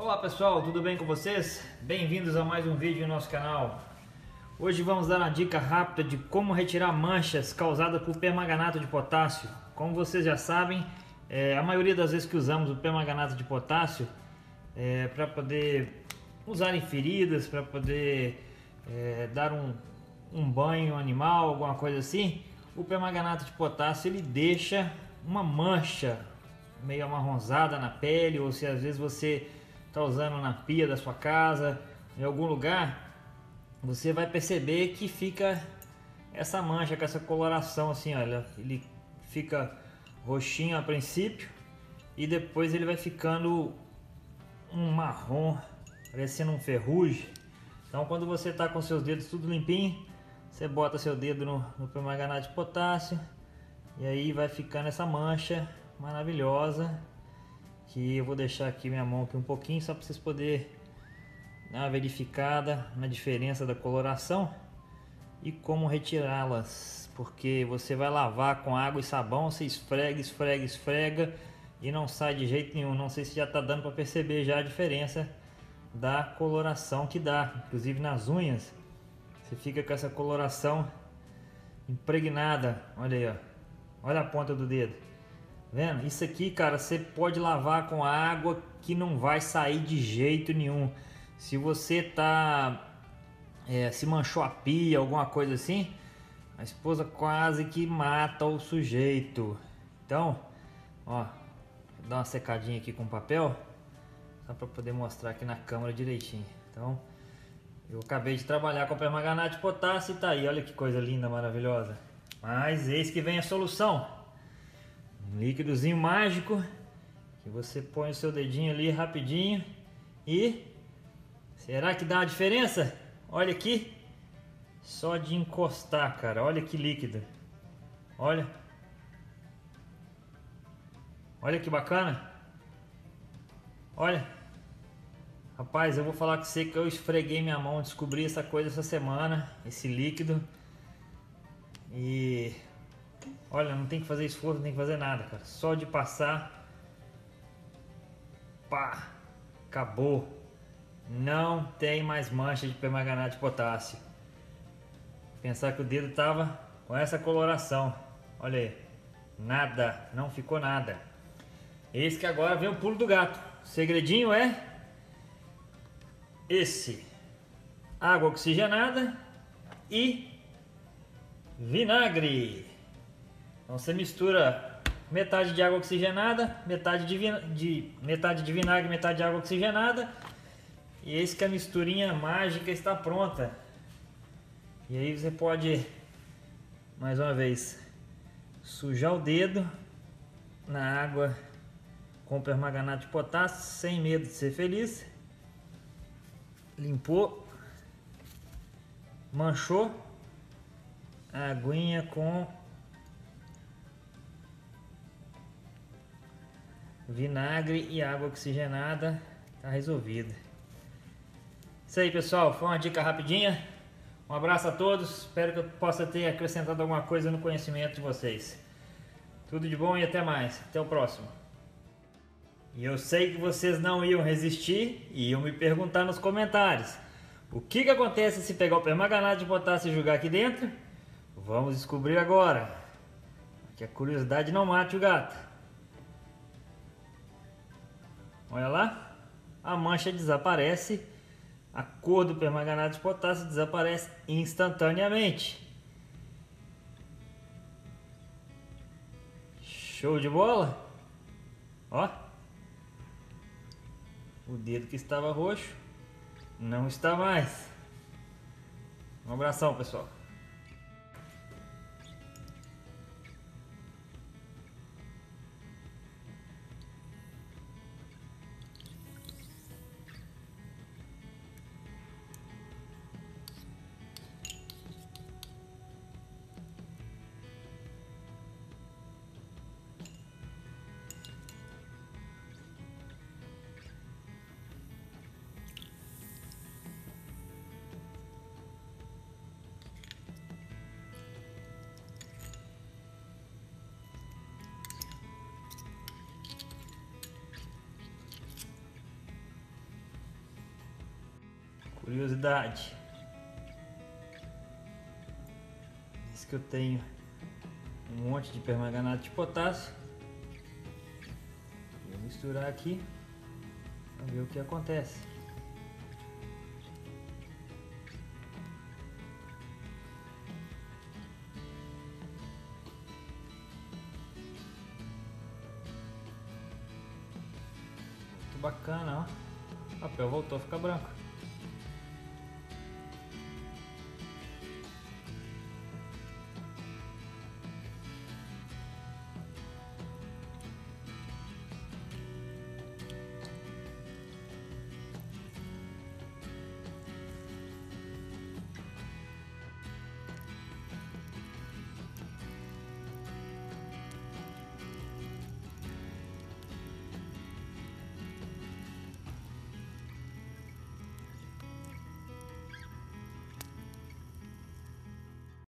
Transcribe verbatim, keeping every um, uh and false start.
Olá pessoal, tudo bem com vocês? Bem-vindos a mais um vídeo no nosso canal. Hoje vamos dar uma dica rápida de como retirar manchas causadas por permanganato de potássio. Como vocês já sabem, é, a maioria das vezes que usamos o permanganato de potássio é, para poder usar em feridas, para poder é, dar um, um banho animal, alguma coisa assim, o permanganato de potássio ele deixa uma mancha meio amarronzada na pele, ou se às vezes você está usando na pia da sua casa, em algum lugar, você vai perceber que fica essa mancha com essa coloração assim, olha, ele fica roxinho a princípio e depois ele vai ficando um marrom, parecendo um ferrugem. Então quando você está com seus dedos tudo limpinho, você bota seu dedo no, no permanganato de potássio e aí vai ficando essa mancha maravilhosa, que eu vou deixar aqui minha mão aqui um pouquinho só para vocês poderem dar uma verificada na diferença da coloração e como retirá-las, porque você vai lavar com água e sabão, você esfrega, esfrega, esfrega e não sai de jeito nenhum. Não sei se já está dando para perceber já a diferença da coloração que dá, inclusive nas unhas você fica com essa coloração impregnada. Olha aí, ó. Olha a ponta do dedo. Vendo? Isso aqui, cara, você pode lavar com água que não vai sair de jeito nenhum. Se você tá é, se manchou a pia, alguma coisa assim, a esposa quase que mata o sujeito. Então, ó, vou dar uma secadinha aqui com papel, só para poder mostrar aqui na câmera direitinho. Então, eu acabei de trabalhar com permanganato de potássio e tá aí, olha que coisa linda, maravilhosa. Mas eis que vem a solução. Um líquidozinho mágico que você põe o seu dedinho ali rapidinho e será que dá uma diferença? Olha aqui, só de encostar, cara, olha que líquido. Olha. Olha que bacana. Olha. Rapaz, eu vou falar com você que eu esfreguei minha mão, descobri essa coisa essa semana, esse líquido. E olha, não tem que fazer esforço, não tem que fazer nada, cara. Só de passar, pá, acabou. Não tem mais mancha de permanganato de potássio. Pensar que o dedo tava com essa coloração. Olha aí, nada, não ficou nada. Esse que agora vem o pulo do gato. O segredinho é esse: água oxigenada e vinagre. Então você mistura metade de água oxigenada, metade de, de, metade de vinagre, metade de água oxigenada. E eis que a misturinha mágica está pronta. E aí você pode, mais uma vez, sujar o dedo na água com permanganato de potássio, sem medo de ser feliz. Limpou, manchou, a aguinha com vinagre e água oxigenada, tá resolvido. Isso aí, pessoal, foi uma dica rapidinha. Um abraço a todos, espero que eu possa ter acrescentado alguma coisa no conhecimento de vocês. Tudo de bom e até mais, até o próximo. E eu sei que vocês não iam resistir e iam me perguntar nos comentários: o que que acontece se pegar o permanganato de potássio e jogar aqui dentro? Vamos descobrir agora, que a curiosidade não mate o gato. Olha lá, a mancha desaparece, a cor do permanganato de potássio desaparece instantaneamente. Show de bola? Ó, o dedo que estava roxo não está mais. Um abração, pessoal. Curiosidade. Diz que eu tenho um monte de permanganato de potássio. Vou misturar aqui para ver o que acontece. Muito bacana, ó. O papel voltou a ficar branco.